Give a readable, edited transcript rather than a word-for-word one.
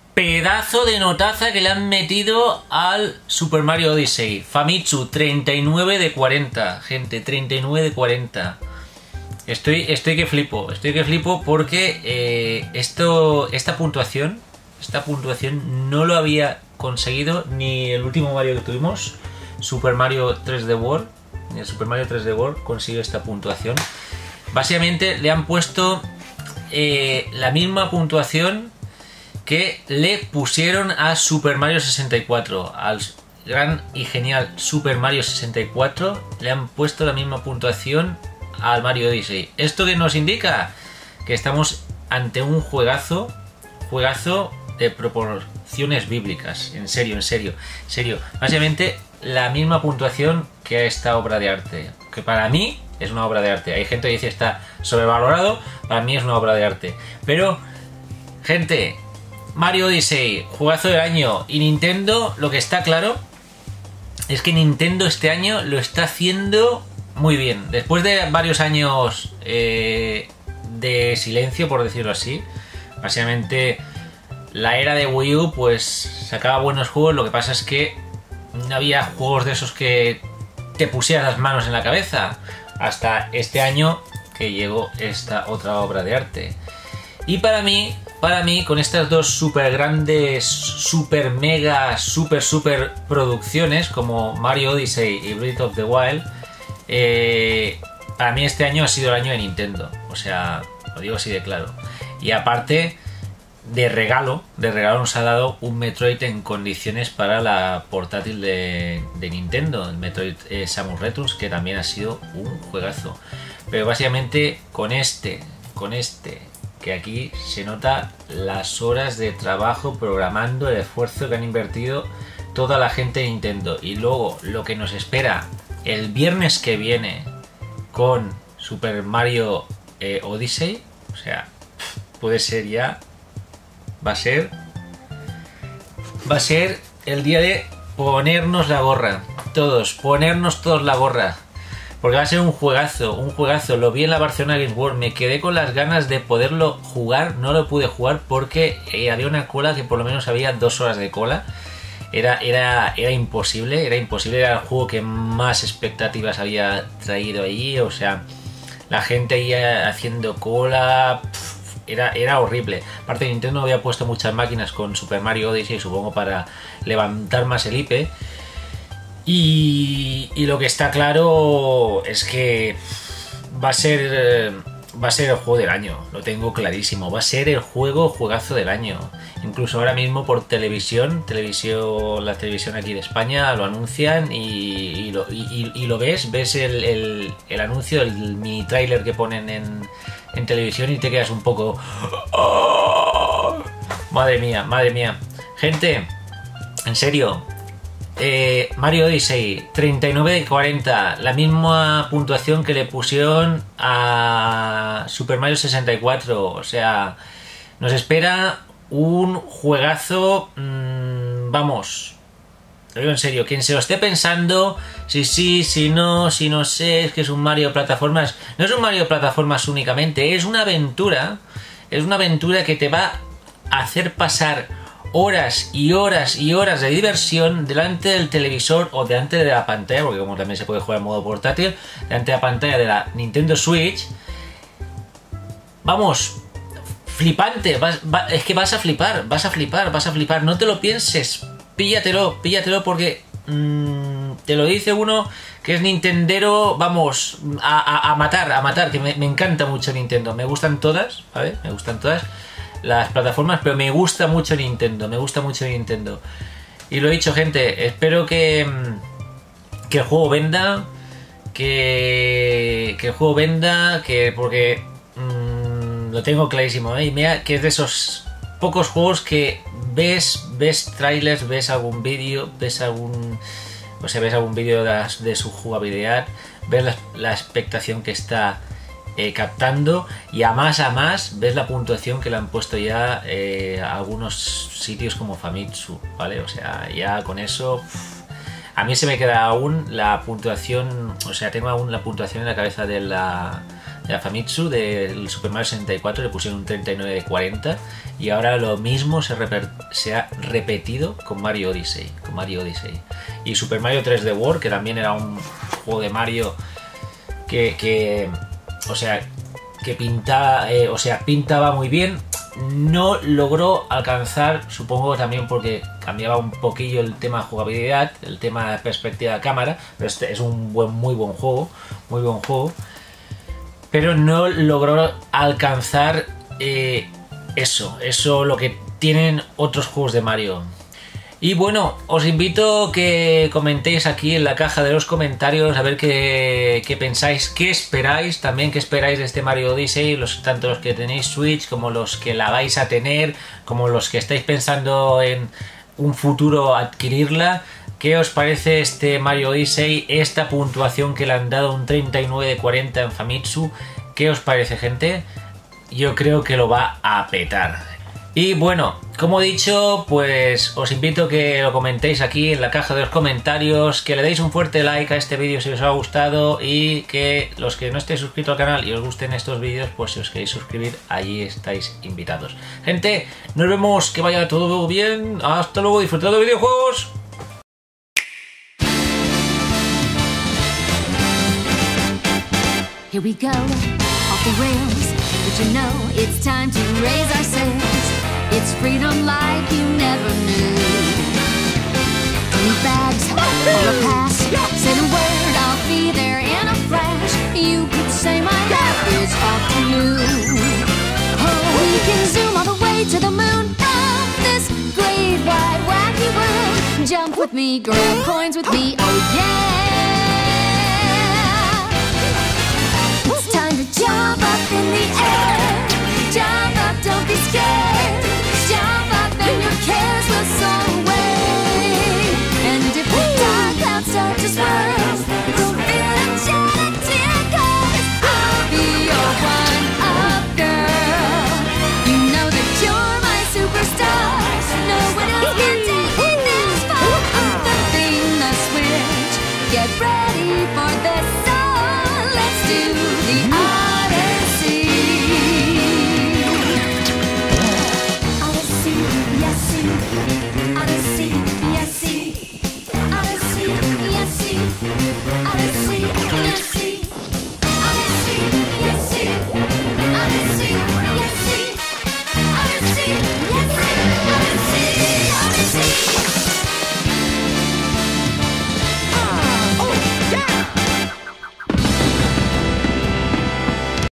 Pedazo de notaza que le han metido al Super Mario Odyssey. Famitsu, 39 de 40. Gente, 39 de 40. Estoy que flipo porque esta puntuación no lo había conseguido ni el último Mario que tuvimos, Super Mario 3D World. Ni el Super Mario 3D World consiguió esta puntuación. Básicamente le han puesto la misma puntuación que le pusieron a Super Mario 64, al gran y genial Super Mario 64, le han puesto la misma puntuación al Mario Odyssey. ¿Esto qué nos indica? Que estamos ante un juegazo de proporciones bíblicas. En serio. Básicamente la misma puntuación que a esta obra de arte, que para mí es una obra de arte. Hay gente que dice está sobrevalorado, para mí es una obra de arte. Pero, gente, Mario Odyssey, juegazo del año. Y Nintendo, lo que está claro es que Nintendo este año lo está haciendo muy bien. Después de varios años de silencio, por decirlo así, básicamente la era de Wii U pues sacaba buenos juegos. Lo que pasa es que no había juegos de esos que te pusieras las manos en la cabeza. Hasta este año que llegó esta otra obra de arte. Y para mí, con estas dos super grandes, super mega, super producciones como Mario Odyssey y Breath of the Wild, para mí este año ha sido el año de Nintendo. O sea, lo digo así de claro. Y aparte, de regalo nos ha dado un Metroid en condiciones para la portátil de Nintendo, el Metroid Samus Returns, que también ha sido un juegazo. Pero básicamente con este que aquí se nota las horas de trabajo programando, el esfuerzo que han invertido toda la gente de Nintendo. Y luego lo que nos espera el viernes que viene con Super Mario Odyssey, o sea, puede ser ya, va a ser el día de ponernos la gorra, ponernos todos la gorra. Porque va a ser un juegazo. Lo vi en la Barcelona Games World, me quedé con las ganas de poderlo jugar. No lo pude jugar porque había una cola que por lo menos había 2 horas de cola. Era imposible, era el juego que más expectativas había traído allí. O sea, la gente ahí haciendo cola, era horrible. Aparte, Nintendo había puesto muchas máquinas con Super Mario Odyssey, supongo para levantar más el IP. Y lo que está claro es que va a ser el juego del año, lo tengo clarísimo. Va a ser el juegazo del año. Incluso ahora mismo por televisión, la televisión aquí de España lo anuncian y lo ves el anuncio, el mini trailer que ponen en televisión y te quedas un poco... ¡Oh! Madre mía. Gente, en serio... Mario Odyssey, 39 de 40, la misma puntuación que le pusieron a Super Mario 64. O sea, nos espera un juegazo. Vamos, lo digo en serio, quien se lo esté pensando, si no sé, es que es un Mario de plataformas. No es un Mario de plataformas únicamente, es una aventura que te va a hacer pasar horas y horas de diversión delante del televisor o delante de la pantalla, porque como también se puede jugar en modo portátil, delante de la pantalla de la Nintendo Switch. Vamos, flipante, es que vas a flipar, no te lo pienses, píllatelo porque te lo dice uno que es nintendero, vamos, a matar, que me encanta mucho Nintendo, me gustan todas, ¿vale? Me gustan todas las plataformas, pero me gusta mucho Nintendo. Y lo he dicho, gente, espero que el juego venda, porque lo tengo clarísimo, ¿eh? Y mira que es de esos pocos juegos que ves trailers, ves algún vídeo, ves algún vídeo de su jugabilidad, ves la expectación que está captando, y a más ves la puntuación que le han puesto ya a algunos sitios como Famitsu, ¿vale? O sea, ya con eso a mí se me queda aún la puntuación, o sea, tengo aún la puntuación en la cabeza de la de Famitsu del Super Mario 64 le pusieron un 39 de 40 y ahora lo mismo se ha repetido con Mario Odyssey, y Super Mario 3D World, que también era un juego de Mario que pintaba muy bien. No logró alcanzar, supongo también porque cambiaba un poquillo el tema de jugabilidad, el tema de perspectiva de cámara, pero este es un muy buen juego, pero no logró alcanzar eso lo que tienen otros juegos de Mario. Y bueno, os invito a que comentéis aquí en la caja de los comentarios a ver qué pensáis, qué esperáis de este Mario Odyssey, tanto los que tenéis Switch como los que la vais a tener, como los que estáis pensando en un futuro adquirirla. ¿Qué os parece este Mario Odyssey, esta puntuación que le han dado, un 39 de 40 en Famitsu? ¿Qué os parece, gente? Yo creo que lo va a petar. Y bueno, como he dicho, pues os invito a que lo comentéis aquí en la caja de los comentarios, que le deis un fuerte like a este vídeo si os ha gustado, y que los que no estéis suscritos al canal y os gusten estos vídeos, pues si os queréis suscribir, allí estáis invitados. Gente, nos vemos, que vaya todo bien, hasta luego, disfrutad de videojuegos. Here we go, off the rails, but you know it's time to raise our sails. It's freedom like you never knew. Drink bags, or a pass, say the word, I'll be there in a flash. You could say my life is up to you. Oh, we can zoom all the way to the moon of this great wide wacky world. Jump with me, grab coins with me, oh yeah. Jump up in the air, jump up, don't be scared.